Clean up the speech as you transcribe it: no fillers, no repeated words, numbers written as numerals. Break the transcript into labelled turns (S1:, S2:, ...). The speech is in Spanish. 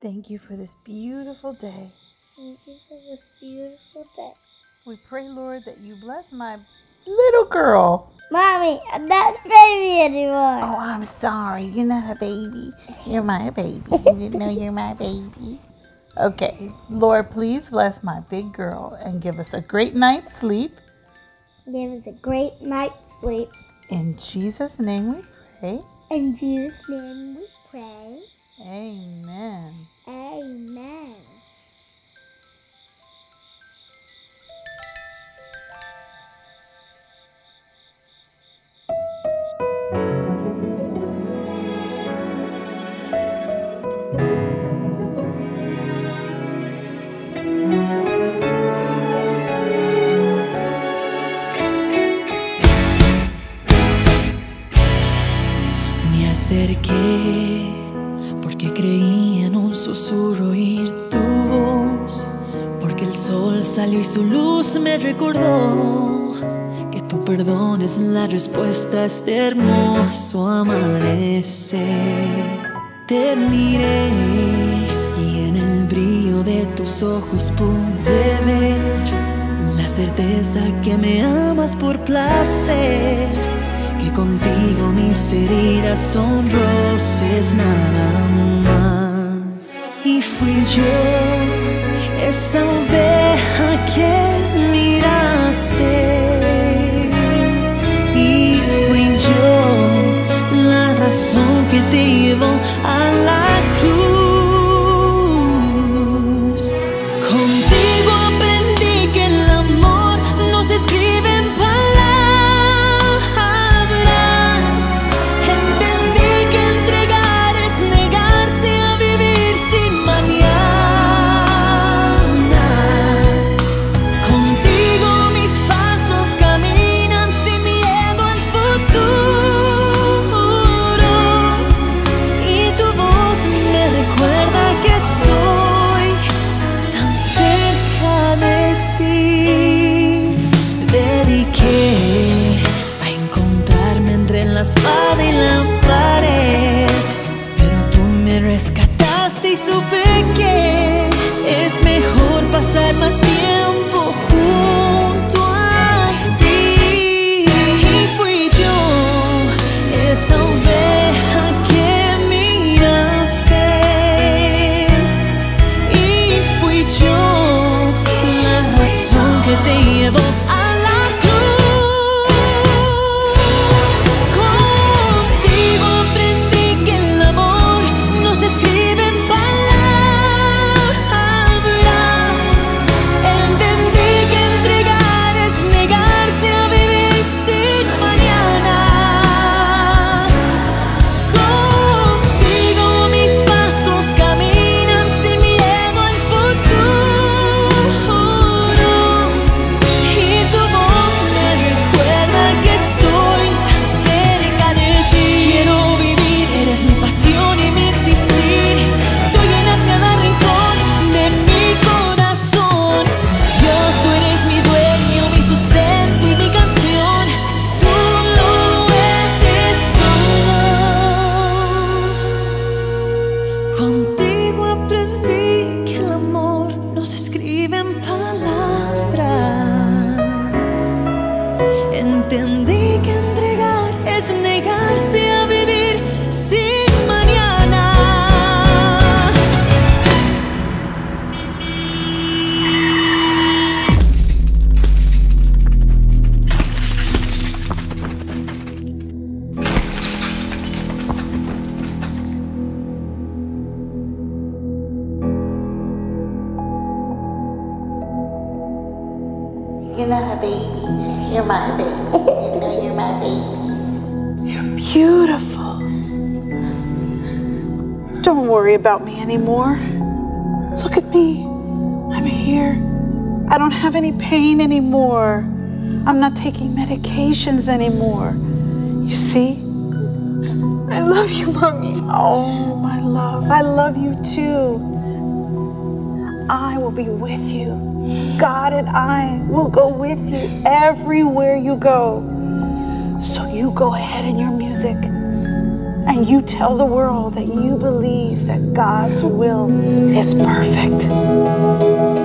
S1: Thank you for this beautiful day.
S2: Thank you for this beautiful day.
S1: We pray, Lord, that you bless my little girl.
S2: Mommy, I'm not a baby anymore.
S1: Oh, I'm sorry. You're not a baby. You're my baby. You didn't know you're my baby. Okay, Lord, please bless my big girl and give us a great night's sleep.
S2: Give us a great night's sleep.
S1: In Jesus' name we pray.
S2: In Jesus' name we pray.
S1: Amen.
S2: Amen.
S3: Me acerqué porque creí en un susurro oír tu voz, porque el sol salió y su luz me recordó que tu perdón es la respuesta a este hermoso amanecer. Te miré y en el brillo de tus ojos pude ver la certeza que me amas por placer, que contigo mis heridas son roces nada más. Y fui yo, esa oveja que miraste, y fui yo la razón que te llevó a la cruz. Contigo aprendí que el amor no se escribe en palabras. Entendí que entregar es negarse a vivir sin mañana. Contigo mis pasos caminan sin miedo al futuro, y tu voz me recuerda que estoy tan cerca de ti. Dediqué a encontrarme entre la espada y la pared, pero tú me rescataste y supe que es mejor pasar más tiempo junto a ti. Y fui yo, esa oveja que miraste, y fui yo la razón que te llevó a la cruz. Contigo aprendí que el amor no se escribe en palabras. Entendí que entregar es negarse a vivir sin mañana. Contigo mis pasos caminan sin miedo al futuro, y tu voz me recuerda que estoy tan cerca de ti. Quiero vivir, eres mi pasión y mi existir. Tú llenas cada rincón de mi corazón. Dios, tú eres mi dueño, mi sustento y mi canción. Tú lo eres todo. Contigo aprendí que el amor no se escribe en palabras. Entendí que entregar es negarse a vivir sin mañana.
S1: You're not a baby. You're my baby. You didn't know you're my baby. You're beautiful. Don't worry about me anymore. Look at me. I'm here. I don't have any pain anymore. I'm not taking medications anymore. You see?
S4: I love you, Mommy.
S1: Oh, my love. I love you too. I will be with you. God and I will go with you everywhere you go. So you go ahead in your music and you tell the world that you believe that God's will is perfect.